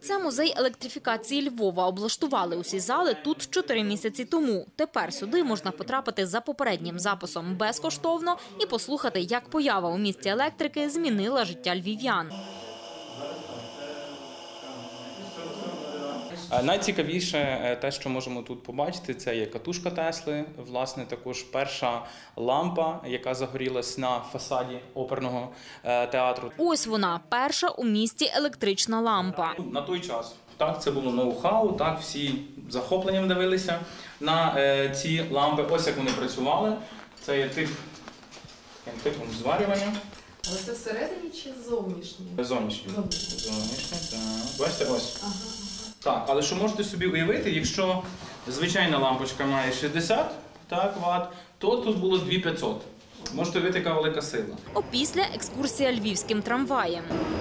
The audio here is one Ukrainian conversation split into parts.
Це музей електрифікації Львова. Облаштували усі зали тут 4 місяці тому. Тепер сюди можна потрапити за попереднім записом безкоштовно і послухати, як поява у місті електрики змінила життя львів'ян. Найцікавіше те, що можемо тут побачити, це є катушка Тесли, власне, також перша лампа, яка загорілась на фасаді оперного театру. Ось вона, перша у місті електрична лампа. На той час, так, це було ноу-хау, так, всі з захопленням дивилися на ці лампи. Ось як вони працювали. Це є типом зварювання. Але це всередині чи зовнішнє? Зовнішнє. Зовнішнє, так. Бачите, ось. Ага. Так, але що можете собі уявити, якщо звичайна лампочка має 60 Вт, то тут було 2500. Можете уявити, яка велика сила. Опісля екскурсія львівським трамваєм.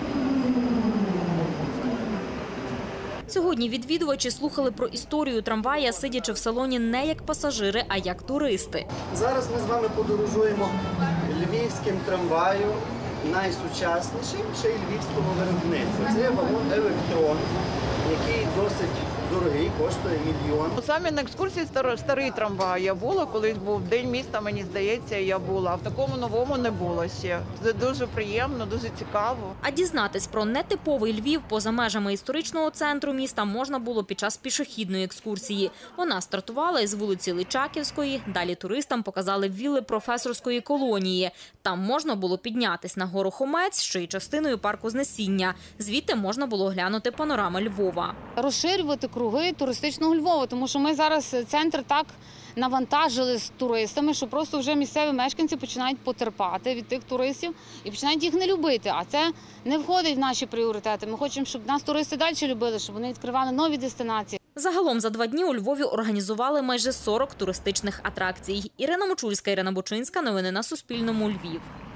Сьогодні відвідувачі слухали про історію трамвая, сидячи в салоні не як пасажири, а як туристи. Зараз ми з вами подорожуємо львівським трамваєм, найсучаснішим ще й львівського виробництва. Це вагон «Електрон», який досить дорогий, коштує мільйон. Саме на екскурсії старий трамвай я була, колись був День міста, мені здається, я була. А в такому новому не було ще. Це дуже приємно, дуже цікаво. А дізнатись про нетиповий Львів поза межами історичного центру міста можна було під час пішохідної екскурсії. Вона стартувала із вулиці Личаківської, далі туристам показали вілли професорської колонії. Там можна було піднятись на гору Хомець, що й частиною парку Знесіння. Звідти можна було глянути панорами Львова. Розширювати круги туристичного Львова, тому що ми зараз центр так навантажили з туристами, що просто вже місцеві мешканці починають потерпати від тих туристів і починають їх не любити. А це не входить в наші пріоритети. Ми хочемо, щоб нас туристи далі любили, щоб вони відкривали нові дестинації. Загалом за 2 дні у Львові організували майже 40 туристичних атракцій. Ірина Мочульська, Ірина Бочинська. Новини на Суспільному. Львів.